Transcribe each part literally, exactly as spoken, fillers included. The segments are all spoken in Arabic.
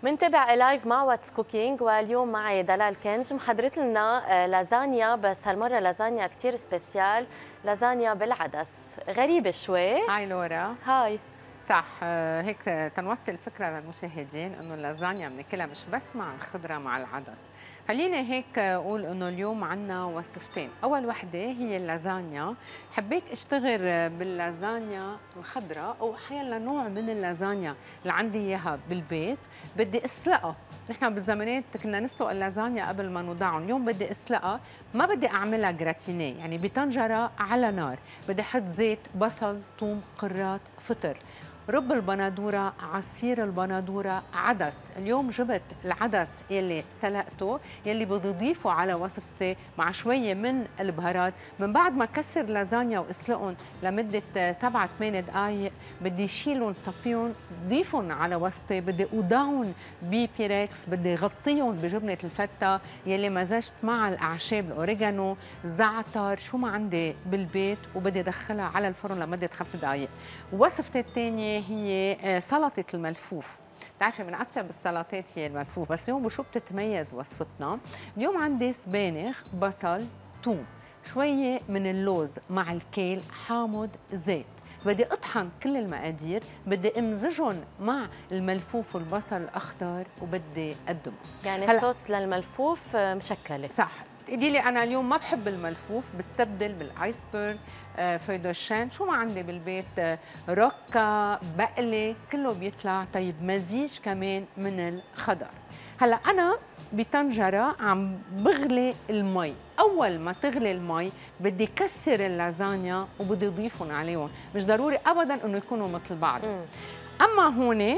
منتابع لايف مع واتس كوكينج، واليوم معي دلال كنج محضرت لنا لازانيا، بس هالمره لازانيا كثير سبيسيال، لازانيا بالعدس. غريبه شوي. هاي لورا. هاي صح، هيك تنوصل الفكره للمشاهدين انه اللازانيا بناكلها مش بس مع الخضره، مع العدس. خليني هيك اقول انه اليوم عندنا وصفتين. اول وحده هي اللازانيا. حبيت اشتغل باللازانيا الخضراء او حيلا نوع من اللازانيا اللي عندي اياها بالبيت، بدي اسلقها. نحن بالزمانات كنا نسلق اللازانيا قبل ما نوضعهم، اليوم بدي اسلقها، ما بدي اعملها جراتينيه، يعني بطنجره على نار، بدي احط زيت، بصل، ثوم، قرات، فطر، رب البندوره، عصير البندوره، عدس. اليوم جبت العدس يلي سلقته، يلي بدي اضيفه على وصفتي مع شويه من البهارات. من بعد ما كسر لازانيا واسلقهم لمده سبعة ثمانية دقائق، بدي شيلهم صفيهم، ضيفهم على وصفتي، بدي اوضعهم ببيركس، بدي غطيهم بجبنه الفته يلي مزجت مع الاعشاب، الاوريجانو، الزعتر، شو ما عندي بالبيت، وبدي ادخلها على الفرن لمده خمس دقائق. وصفتي الثانيه هي سلطه الملفوف. بتعرفي من اطيب السلطات هي الملفوف، بس اليوم بشو بتتميز وصفتنا؟ اليوم عندي سبانخ، بصل، ثوم، شويه من اللوز مع الكيل، حامض، زيت. بدي اطحن كل المقادير، بدي امزجهم مع الملفوف والبصل الاخضر، وبدي اقدمه. يعني صوص للملفوف مشكله. صح. قولي لي انا اليوم ما بحب الملفوف، بستبدل بالايسبرغ، فيدوشان، شو ما عندي بالبيت، روكا، بقلي، كله بيطلع طيب. مزيج كمان من الخضر. هلا انا بطنجره عم بغلي المي، اول ما تغلي المي بدي كسر اللازانيا وبدي اضيفهم عليهم، مش ضروري ابدا انه يكونوا مثل بعض. م. اما هون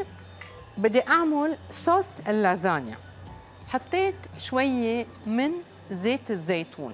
بدي اعمل صوص اللازانيا. حطيت شويه من زيت الزيتون.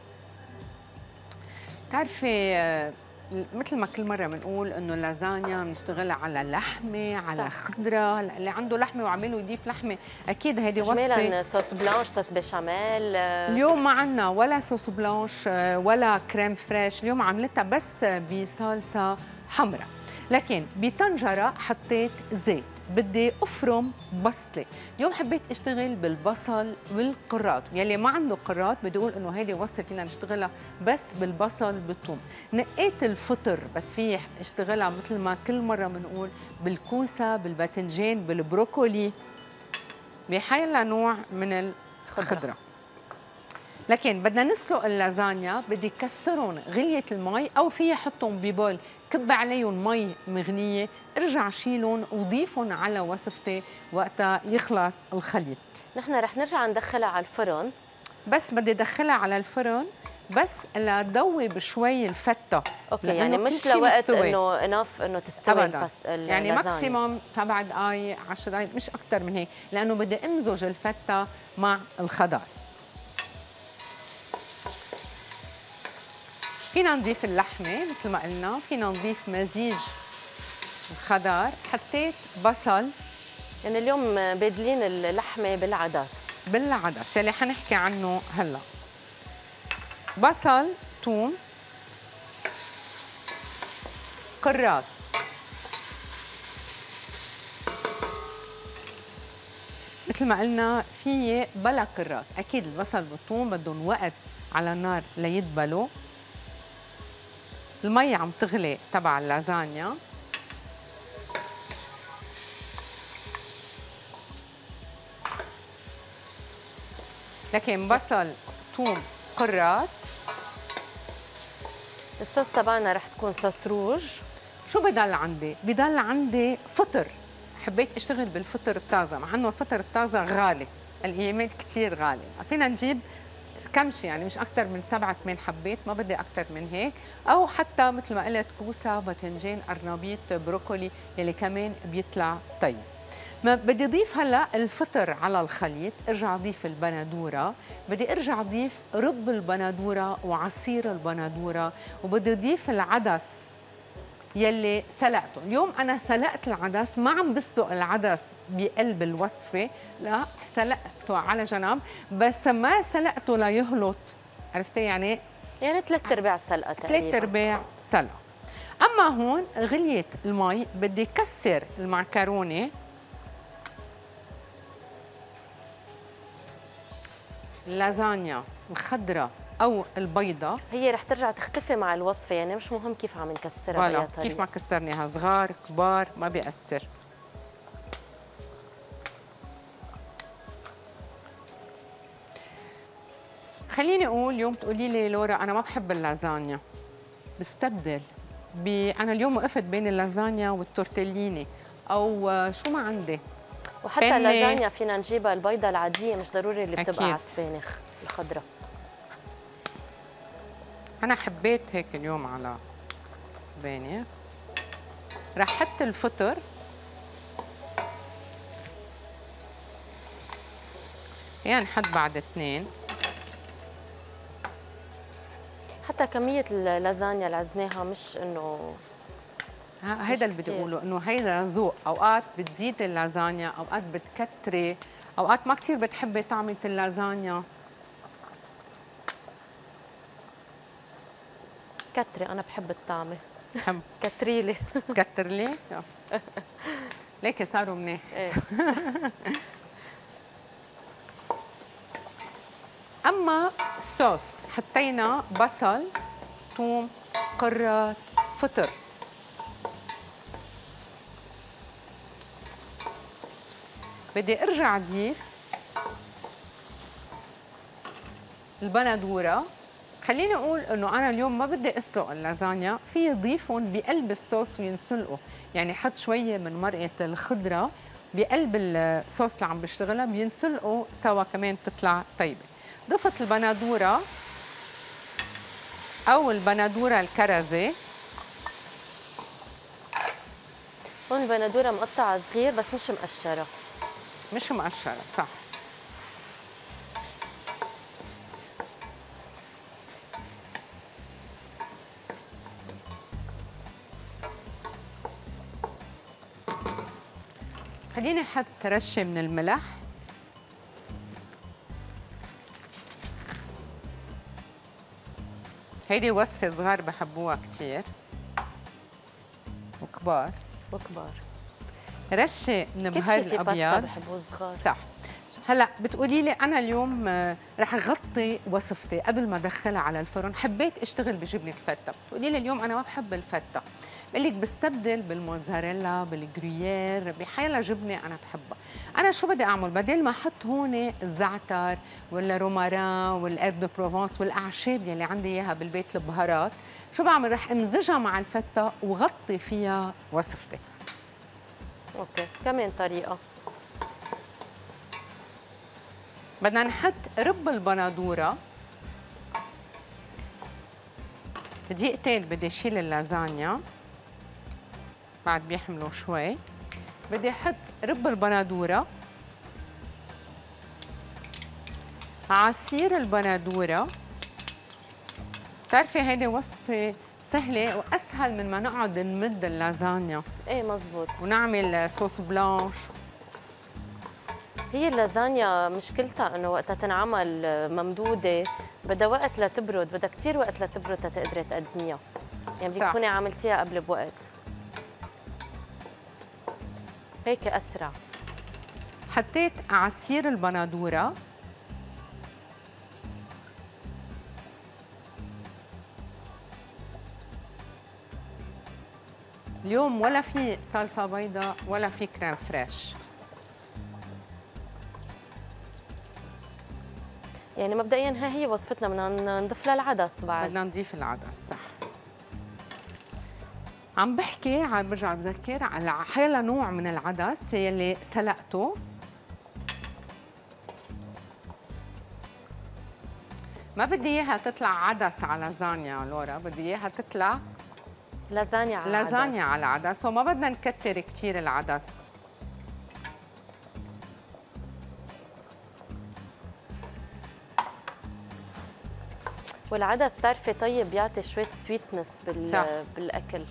بتعرفي مثل ما كل مره بنقول انه اللازانيا بنشتغلها على لحمه، على صح. خضره، اللي عنده لحمه وعمله يضيف لحمه، اكيد هيدي وصفه. اجمالا صوص بلانش، صوص بشاميل. اليوم ما عندنا ولا صوص بلانش ولا كريم فريش، اليوم عملتها بس بصلصه حمراء. لكن بطنجره حطيت زيت، بدي افرم بصله. اليوم حبيت اشتغل بالبصل والقرات، يلي ما عنده قرات بدي اقول انه هيدي وصفه فينا نشتغلها بس بالبصل بالثوم. نقيت الفطر، بس في اشتغلها مثل ما كل مره بنقول بالكوسه، بالباذنجان، بالبروكولي، بحيلا نوع من الخضره. لكن بدنا نسلق اللازانيا، بدي كسرهم غلية المي، أو فيها حطهم ببول كب عليهم مي مغلية، ارجع شيلهم وضيفهم على وصفتي وقتها يخلص الخليط. نحن رح نرجع ندخلها على الفرن، بس بدي ادخلها على الفرن بس لتذوب شوي الفته. اوكي، يعني مش لوقت انه انف انه تستوي أبداً. يعني ماكسيموم سبع دقائق عشر دقائق، مش اكثر من هيك، لانه بدي امزج الفته مع الخضار. فينا نضيف اللحمة مثل ما قلنا، فينا نضيف مزيج الخضار. حطيت بصل، يعني اليوم بادلين اللحمة بالعدس. بالعدس يلي حنحكي عنه هلا. بصل، ثوم، قرات، مثل ما قلنا في بلا قرات، اكيد البصل والثوم بدهم وقت على النار ليدبلوا. المي عم تغلي تبع اللازانيا. لكن بصل، ثوم، قرات. الصوص تبعنا رح تكون صوص روج. شو بضل عندي؟ بضل عندي فطر. حبيت اشتغل بالفطر الطازه، مع انه الفطر الطازه غالي، الايامات كثير غالي. فينا نجيب كم شيء، يعني مش اكثر من سبعة ثمان حبات، ما بدي اكثر من هيك، او حتى مثل ما قلت كوسه، باذنجان، قرنبيط، بروكولي يلي كمان بيطلع طيب. ما بدي اضيف هلا الفطر على الخليط، ارجع اضيف البندوره، بدي ارجع اضيف رب البندوره وعصير البندوره، وبدي اضيف العدس يلي سلقته. اليوم انا سلقت العدس، ما عم بسلق العدس بقلب الوصفه، لا سلقته على جنب، بس ما سلقته ليهلط، عرفتي يعني؟ يعني ثلاث ارباع سلقه تقريبا. ثلاث ارباع سلقه. اما هون غليت المي، بدي كسر المعكرونه اللازانيا الخضراء او البيضاء هي رح ترجع تختفي مع الوصفه، يعني مش مهم كيف عم نكسرها بأي طريقه. كيف ما كسرناها، صغار كبار ما بيأثر. خليني اقول اليوم تقولي لي لورا انا ما بحب اللازانيا، بستبدل ب... انا اليوم وقفت بين اللازانيا والتورتيليني او شو ما عندي. وحتى اللازانيا فينا نجيبها البيضة العادية، مش ضروري اللي بتبقى على السبانخ الخضراء. أنا حبيت هيك اليوم على سبانخ. رح حط الفطر يعني نحط بعد اثنين. حتى كمية اللازانيا اللي عزناها مش إنه هيدا اللي بدي اقوله، انه هيدا ذوق، اوقات بتزيد اللازانيا، اوقات بتكتري، اوقات ما كثير بتحبي طعمة اللازانيا. كتري، انا بحب الطعمة. بحب كتري لي. كتر لي؟ ليكي صاروا منيح. ايه. اما الصوص حطينا بصل، ثوم، قرات، فطر. بدي ارجع اضيف البندوره. خليني اقول انه انا اليوم ما بدي اسلق اللازانيا، في ضيفهم بقلب الصوص وينسلقوا، يعني حط شويه من مرقه الخضره بقلب الصوص اللي عم بشتغلها بينسلقوا سوا كمان بتطلع طيبه. ضفت البندوره او البندوره الكرزه. هون البندوره مقطعه صغير بس مش مقشره. مش مقشره، صح. خليني احط رشه من الملح. هيدي وصفه صغار بحبوها كثير وكبار. وكبار. رشه من بهار الابيض. بحبوه صغار. صح. هلا بتقولي لي انا اليوم رح اغطي وصفتي قبل ما ادخلها على الفرن، حبيت اشتغل بجبنه فته، بتقولي لي اليوم انا ما بحب الفته، بقول لك بستبدل بالموتزاريلا، بالجريير، بحيلا جبنه انا بحبها. انا شو بدي اعمل؟ بدل ما احط هون الزعتر ولا روماران والارب دو بروفونس والاعشاب يلي عندي اياها بالبيت البهارات، شو بعمل؟ رح امزجها مع الفته وغطي فيها وصفتي. اوكي، كمان طريقه. بدنا نحط رب البندوره. دقيقتين بدي اشيل اللازانيا بعد بيحملوا شوي. بدي احط رب البندوره، عصير البندوره. بتعرفي هيدي وصفه سهله واسهل من ما نقعد نمد اللازانيا. ايه مزبوط. ونعمل صوص بلانش. هي اللازانيا مشكلتها انه وقتها تنعمل ممدوده بدها وقت لتبرد، بدها كثير وقت لتبرد تقدري تقدميها. يعني بدك تكوني عملتيها قبل بوقت. هيك اسرع. حطيت عصير البندوره. اليوم ولا في صلصه بيضاء ولا في كريم فريش. يعني مبدئيا ها هي وصفتنا، بدنا نضيف لها العدس بعد. بدنا نضيف العدس، صح. عم بحكي، عم برجع بذكر على حيلا نوع من العدس يلي سلقته. ما بدي اياها تطلع عدس على لازانيا لورا، بدي اياها تطلع لازانيا على لازانيا عدس. على عدس، وما بدنا نكتر كثير العدس. والعدس بتعرفي طيب بيعطي شويه سويتنس بال... صح. بالاكل.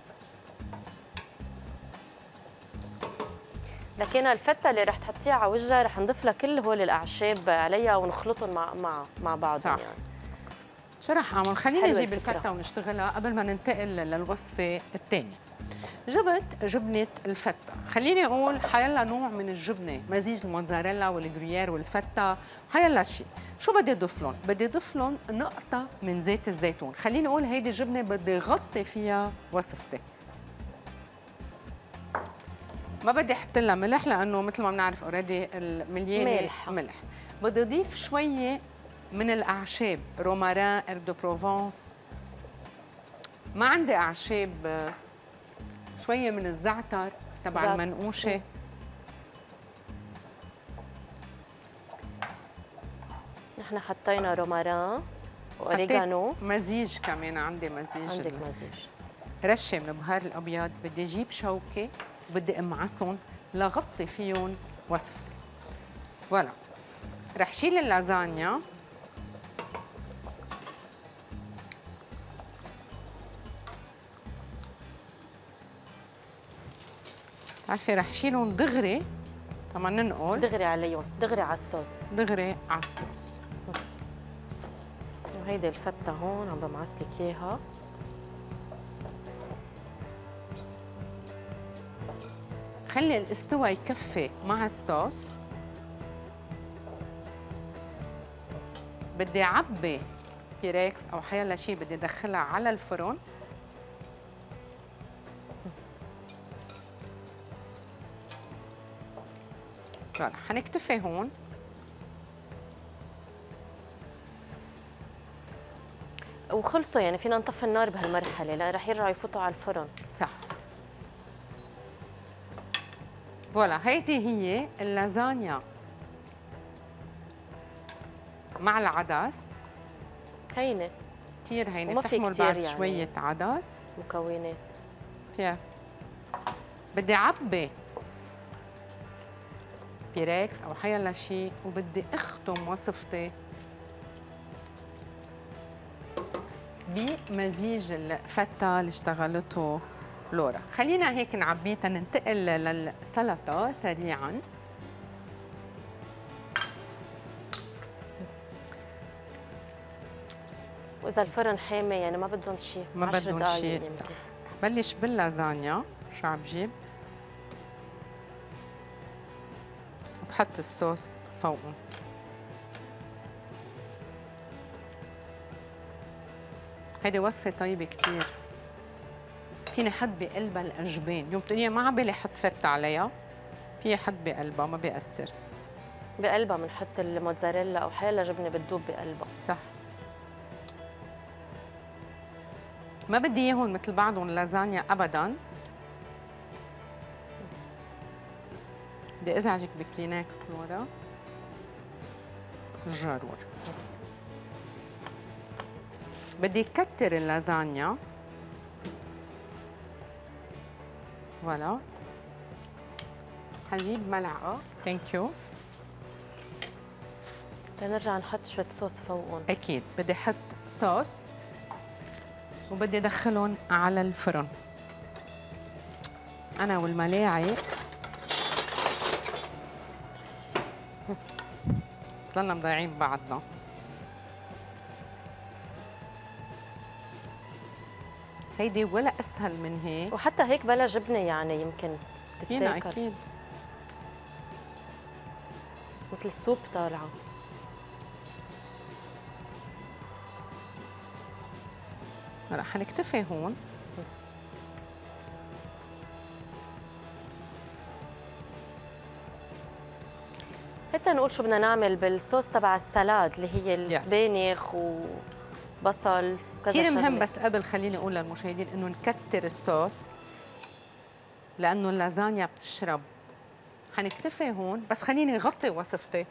لكن الفته اللي رح تحطيها على وجهها رح نضيف لها كل هول الاعشاب عليها ونخلطهم مع مع مع بعض. صح. يعني شو رح اعمل؟ خليني اجيب الفكرة. الفته ونشتغلها قبل ما ننتقل للوصفه الثانيه. جبت جبنه الفته، خليني اقول حيلا نوع من الجبنه، مزيج الموتزاريلا والجريير والفته، حيلا شيء. شو بدي اضيف لهم؟ بدي اضيف لهم نقطه من زيت الزيتون، خليني اقول هيدي الجبنه بدي غطي فيها وصفتي. ما بدي احط لها ملح لانه مثل ما بنعرف اوريدي المليانه ملح. ملح. بدي اضيف شويه من الاعشاب، رومارين، إير دو بروفونس. ما عندي اعشاب، شويه من الزعتر تبع المنقوشه. نحن حطينا رومارين واوريجانو. مزيج كمان عندي مزيج. عندك مزيج. رشه من البهار الابيض، بدي اجيب شوكه وبدي امعصهم لغطي فيهم وصفتي. فوالا رح شيل اللازانيا. بتعرفي رح شيلهم دغري، طبعا ننقل دغري عليهم، دغري على الصوص، دغري على الصوص. وهيدي الفته هون عم بمعصلك اياها. خلي الاستوى يكفي مع الصوص. بدي اعبي بيركس او حيلا شيء بدي ادخلها على الفرن. فوالا حنكتفي هون. وخلصوا يعني فينا نطفي النار بهالمرحله لان رح يرجعوا يفوتوا على الفرن. صح. فوالا هيدي هي اللازانيا مع العدس. هينه كثير هينه، وما في بتحمل كتير بعد يعني شويه عدس. مكونات. فيها بدي اعبي بيركس او حيلا شيء وبدي اختم وصفتي بمزيج الفته اللي اشتغلته لورا. خلينا هيك نعبيه تننتقل للسلطه سريعا. واذا الفرن حامي يعني ما بدهم شيء، ما بدهم شيء. يمكن. بلش باللازانيا. شو عم بجيب؟ بحط الصوص فوقهم. هيدي وصفة طيبة كتير. فيني حط بقلبها الأجبان، يوم تقولي ما عم بالي حط فتة عليها، في حط بقلبها ما بيأثر. بقلبها بنحط الموتزاريلا أو حيلا جبنة بتدوب بقلبها. صح. ما بدي اياهم مثل بعضهم اللازانيا أبداً. بدي ازعجك بكلينكس لورا. جرور. بدي كتر اللازانيا. فوالا. حجيب ملعقة. ثانك يو. تنرجع نحط شوية صوص فوقهم. أكيد بدي أحط صوص وبدي أدخلهم على الفرن. أنا والملاعق ضلنا مضيعين بعضنا. هيدي ولا اسهل من هيك، وحتى هيك بلا جبنه يعني يمكن تتاكل. اكيد مثل السوب طالعه. هلا حنكتفي هون. حتى نقول شو بدنا نعمل بالصوص تبع السلاد اللي هي السبانخ وبصل وكذا كثير شغله. مهم. بس قبل خليني اقول للمشاهدين انه نكتر الصوص لانه اللازانيا بتشرب. حنكتفي هون بس خليني غطي وصفتي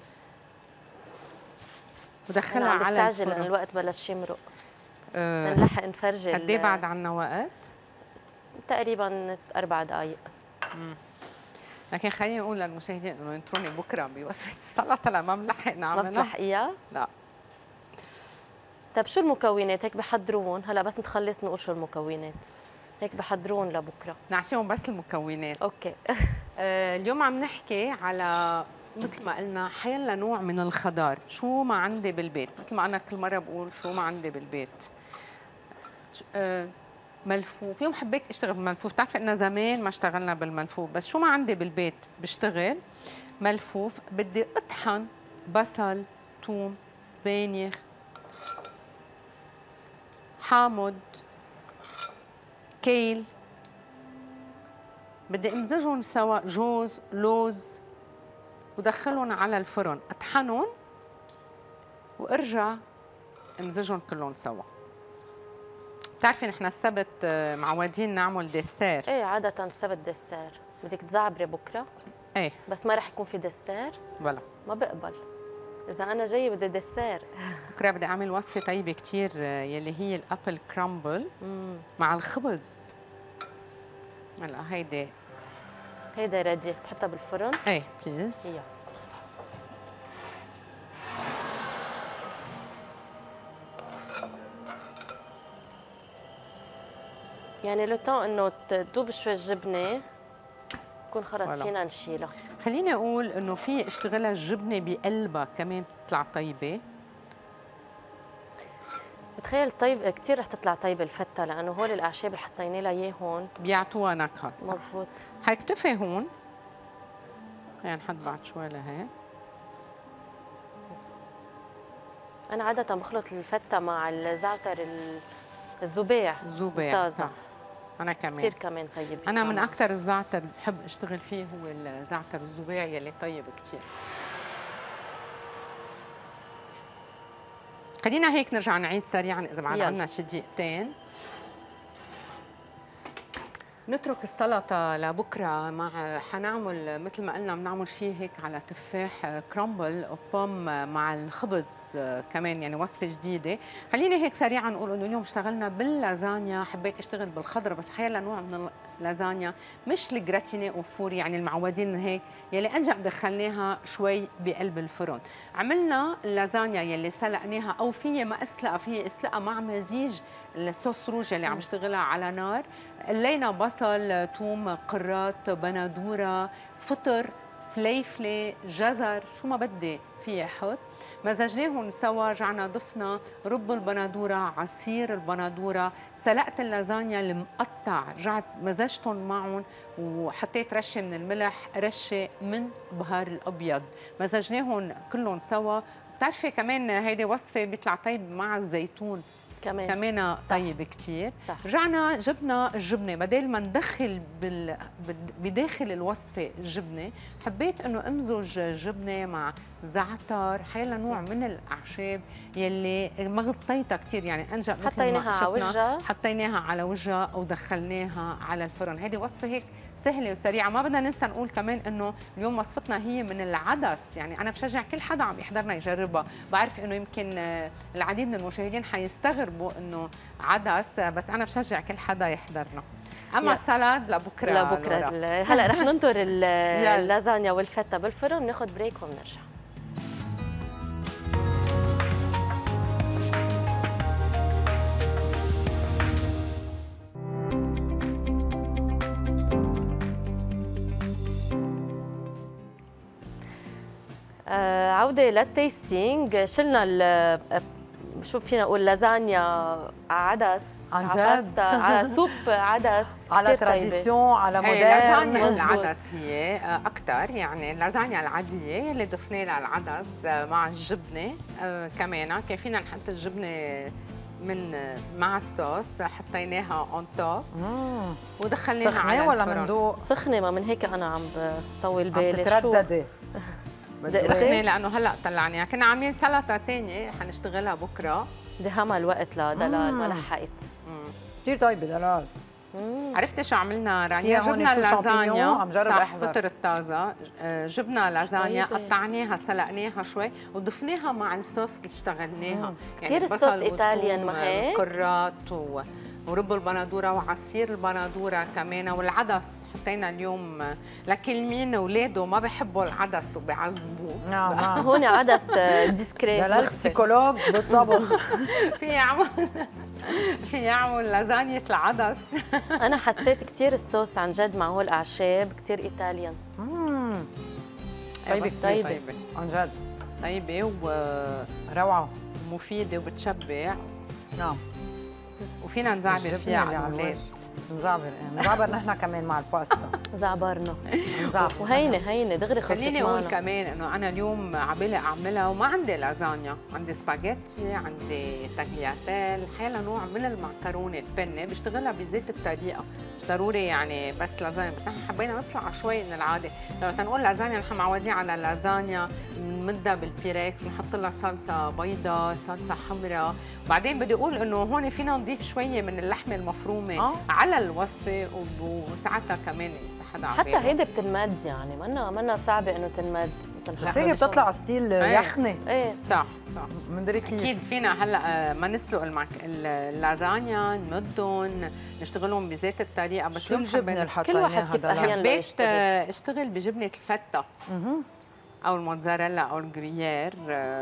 ودخلها على الفرن. مستعجل لان الوقت بلش يمرق. أه نلحق نفرجي. قد ايه بعد عنا وقت؟ تقريبا اربع دقائق. امم لكن خليني اقول للمشاهدين انه ينطروني بكره بوصفه السلطه لما بنلحق نعملها. ما بتلحقيها؟ لا. طيب شو المكونات هيك بحضرون؟ هلا بس نتخلص نقول شو المكونات. هيك بحضرون لبكره. نعطيهم بس المكونات. اوكي. آه اليوم عم نحكي على مثل ما قلنا حيلا نوع من الخضار، شو ما عندي بالبيت، مثل ما انا كل مره بقول شو ما عندي بالبيت. آه ملفوف. اليوم حبيت اشتغل بالملفوف، بتعرفي انه زمان ما اشتغلنا بالملفوف، بس شو ما عندي بالبيت بشتغل ملفوف. بدي اطحن بصل، ثوم، سبانخ، حامض، كيل، بدي امزجهم سوا، جوز، لوز، ودخلهم على الفرن، اطحنهم وارجع امزجهم كلهم سوا. بتعرفي نحن السبت معودين نعمل ديسير. ايه عادة السبت ديسير. بدك تزعبري بكره؟ ايه بس ما رح يكون في ديسير؟ بلا، ما بقبل. إذا أنا جاي بدي ديسير. بكره بدي اعمل وصفة طيبة كثير يلي هي الابل كرامبل مع الخبز. هلا هيدي هيدا ريدي، بحطها بالفرن؟ ايه بليز. يلا. يعني لو طون انه تذوب شوي الجبنه تكون خلص فينا نشيلها. خليني اقول انه في اشتغلها الجبنه بقلبها كمان بتطلع طيبه. بتخيل طيب كثير رح تطلع طيبه الفته، لانه هول الاعشاب اللي حطينا لها اياه هون بيعطوها نكهه. مزبوط. حيكتفي هون، خلينا نحط بعد شوي لهيك. انا عاده بخلط الفته مع الزعتر الزبيع. الزبيع صح. انا كمان كثير كمان طيب. انا من اكثر الزعتر بحب اشتغل فيه هو الزعتر الزبيع يلي طيب كثير. خلينا هيك نرجع نعيد سريعا اذا بعد عندنا شي دقيقتين. نترك السلطة لبكرة. مع حنعمل مثل ما قلنا بنعمل شيء هيك على تفاح كرامبل وبوم مع الخبز كمان، يعني وصفة جديدة. خليني هيك سريعا نقول انه اليوم اشتغلنا باللازانيا. حبيت اشتغل بالخضرة بس حيلا نوع من اللازانيا، مش الجراتيني وفور يعني المعودين هيك، يلي انجا دخلناها شوي بقلب الفرن. عملنا اللازانيا يلي سلقناها او فيها ما اسلقها، فيها اسلقها مع مزيج الصوص روج اللي عم اشتغلها على نار. قلينا بصل، ثوم، قرات، بندوره، فطر، فليفله، جزر، شو ما بدي فيه احط. مزجناهم سوا، رجعنا ضفنا رب البندوره، عصير البندوره، سلقت اللازانيا المقطع، رجعت مزجتهم معهم وحطيت رشه من الملح، رشه من بهار الابيض، مزجناهم كلهم سوا. بتعرفي كمان هيدي وصفه بيطلع طيب مع الزيتون كمان كمان طيب كثير. رجعنا جبنا الجبنه، بدل ما ندخل بال... بداخل الوصفه الجبنه، حبيت انه امزج جبنه مع زعتر، حيلا نوع من الاعشاب يلي ما غطيتها كثير، يعني انجا حطيناها على وجهها، حطيناها على وجهها ودخلناها على الفرن. هيدي وصفه هيك سهله وسريعه. ما بدنا ننسى نقول كمان انه اليوم وصفتنا هي من العدس، يعني انا بشجع كل حدا عم يحضرنا يجربها. بعرف انه يمكن العديد من المشاهدين حيستغربوا انه عدس، بس انا بشجع كل حدا يحضرنا. اما السلاد لبكره. لبكره هلا رح ننطر اللازانيا والفته بالفرن، ناخذ بريك وبنرجع. آه عودة للتيستينج. شلنا شو فينا نقول لازانيا عدس عن جد على سوب عدس على تراديسيون على مودرن. لازانيا العدس هي اكثر، يعني اللازانيا العاديه اللي ضفنا لها العدس مع الجبنه. آه كمان كان فينا نحط الجبنه من مع الصوص، حطيناها اون توب ودخلناها على الفرن. ولا من ذوق سخنه؟ ما من هيك انا عم بطول بالي. عم تترددي سخنه لانه هلا طلعناها. كنا عاملين سلطه ثانيه حنشتغلها بكره. دهمها الوقت لدلال ما لحقت. كثير طيبه دلال. عرفتي شو عملنا رانيا؟ جبنا اللازانيا، عم جرب احضر فطر الطازه، جبنا لازانيا قطعناها سلقناها شوي وضفناها مع الصوص اللي اشتغلناها. كثير يعني الصوص ايطاليان ما هيك؟ كرات و ورب البندوره وعصير البندوره كمان والعدس. حطينا اليوم لكل مين اولاده ما بحبوا العدس وبيعذبوه. نعم هون عدس ديسكريت. دلال بسيكولوج بالطبخ. في يعمل في يعمل لازانية العدس. انا حسيت كثير الصوص عن جد مع هول الاعشاب كثير ايطاليان. امم طيبه طيبه طيبه عن جد طيبه و روعه ومفيده وبتشبع. نعم. وفينا نزعبر فيها على الاولاد. نزعبر نزعبر نحن كمان مع الباستا. زعبرنا نزعبر وهينه هينه دغري خلصت. خليني اقول كمان انه انا اليوم عبالي اعملها وما عندي لازانيا، عندي سباجيتي، عندي تاكلياتيل، حالها نوع من المعكرونه البنه بشتغلها بزيت الطريقه، مش ضروري يعني بس لازانيا، بس احنا حبينا نطلع شوي من العاده، لما تنقول لازانيا نحن معودين على لازانيا بنمدها بالبيريكس ونحط لها صلصه بيضاء، صلصه حمراء، بعدين بدي اقول انه هون فينا نضيف شويه من اللحمه المفرومه آه. على الوصفه وساعتها كمان اذا حدا حتى هيدي بتنمد يعني منا منا صعبه انه تنمد. بس هيك بتطلع ستيل يخنه. ايه صح صح مندري كيف. اكيد فينا هلا ما نسلق المعك... اللازانيا نمدهم نشتغلهم بزيت الطريقه، بس شو الجبنه اللي كل واحد كيف احيانا حبيت اشتغل بجبنه الفته او الموتزاريلا او الجريير.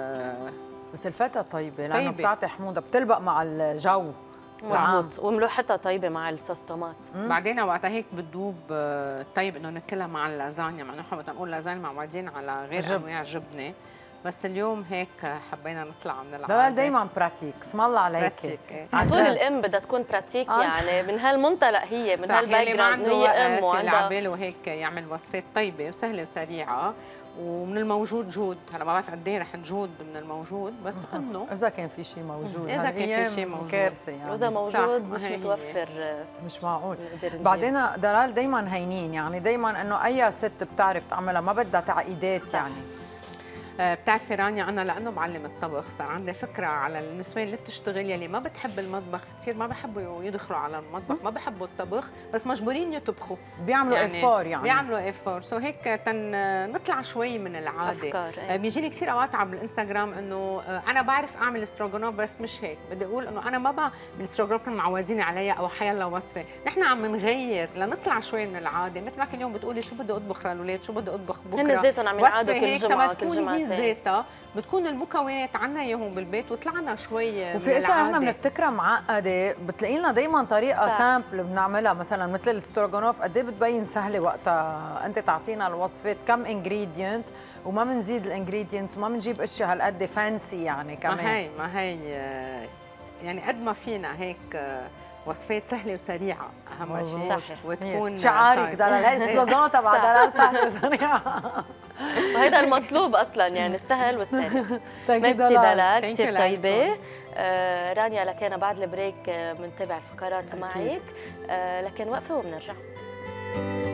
بس الفته طيبه لانه بتعطي حموضه، بتلبق مع الجو. مضبوط، وملوحتها طيبه مع الصوص طماط. بعدين وقتها هيك بتدوب طيب انه ناكلها مع اللازانيا، مع نحن بدنا نقول لازانيا معودين على غير جب. انواع جبنه، بس اليوم هيك حبينا نطلع من العاده. لا دايما براتيك، اسم الله عليك. براتيك على طول الام بدها تكون براتيك يعني من هالمنطلق، هي من هالباك جراوند هي ام وعندها على باله هيك يعمل وصفات طيبه وسهله وسريعه، ومن الموجود جود. هلا ما بعرف قد ايه رح نجود من الموجود، بس انه اذا كان في شيء موجود، اذا كان في شيء موجود كارثه يعني، واذا موجود مش متوفر مش معقول. بعدين دلال دائما هينين يعني، دائما انه اي ست بتعرف تعملها، ما بدها تعقيدات يعني. بتعرفي رانيا انا لانه بعلم الطبخ صار عندي فكره على النسوان اللي بتشتغل يلي ما بتحب المطبخ كثير، ما بحبوا يدخلوا على المطبخ، ما بحبوا الطبخ بس مجبورين يطبخوا، بيعملوا يعني افور يعني بيعملوا افور سو هيك تن نطلع شوي من العاده. أفكار. بيجيني كثير اوقات على الانستغرام انه انا بعرف اعمل استروغانوف بس مش هيك، بدي اقول انه انا ما بقى من الاستروغانوف معودين عليها او حيلا وصفه، نحن عم نغير لنطلع شوي من العاده، مثل ما كل يوم بتقولي شو بدي اطبخ للاولاد، شو بدي اطبخ بكره، هن زيتهم عم ينعادوا كل جمعه كل جمعه ذاتها بتكون المكونات عنا اياهم بالبيت وطلعنا شوي. وفي اشياء احنا بنفتكرها معقده بتلاقي لنا دائما طريقه صح. سامبل بنعملها، مثلا مثل الاستروغانوف قد ايه بتبين سهله وقتها انت تعطينا الوصفات كم انجريدينت وما بنزيد الانجريدينتس وما بنجيب اشياء هالقد فانسي يعني كمان. ما هي ما هي يعني قد ما فينا هيك وصفات سهله وسريعه اهم شيء صحيح. وتكون شعارك دلال، هي السلوغان تبع دلال سهله وسريعه وهذا المطلوب اصلا يعني السهل والسريع. ميرسي دلال كثير طيبه. آه رانيا لكن بعد البريك بنتابع الفقرات معك، آه لكن وقفه وبنرجع.